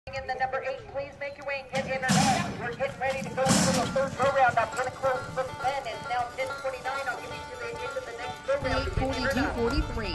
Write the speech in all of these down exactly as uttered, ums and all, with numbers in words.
In the number eight, please make your way and get in or out. We're getting ready to go into the third go round. I'm going to close for ten. It's now ten twenty-nine. I'll give you to the into the next go round. forty-two forty-three.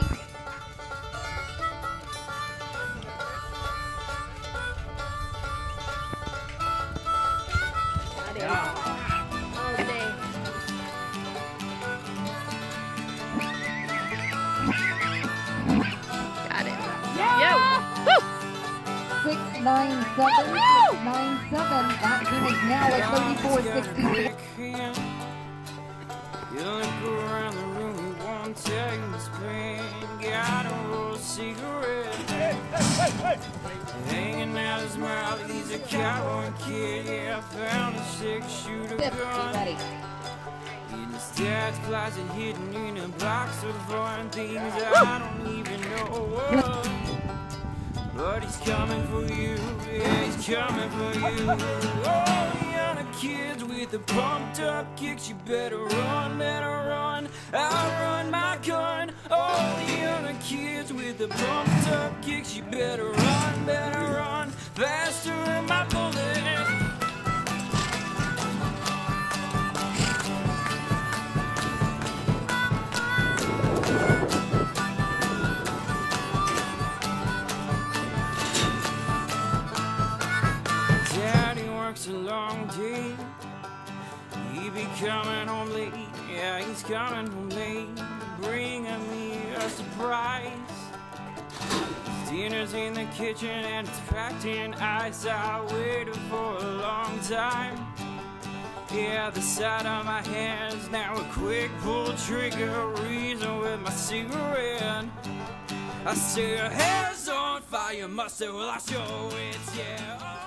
six nine seven, six nine seven. That team is now at thirty-four sixty. You look around the room, you won't take the spin. Got a roll cigarette. Hey, hey, hey, hey. Hanging out his mouth, he's a cowboy kid. Yeah, I found a six-shooter gun. Ready. In the stats closet, hidden in a box of foreign things I don't even know what. But he's coming for you, yeah, he's coming for you. All the other kids with the pumped up kicks, you better run, better run, I'll run my gun. All the other kids with the pumped up kicks, you better run, better run, faster than my bullet. A long day, he be coming home late, yeah, he's coming home late, bringing me a surprise. Dinner's in the kitchen and it's packed in ice, I waited for a long time. Yeah, the side of my hand's now a quick pull trigger, reason with my cigarette. I say her hair's on fire, mustard, well I show it, yeah.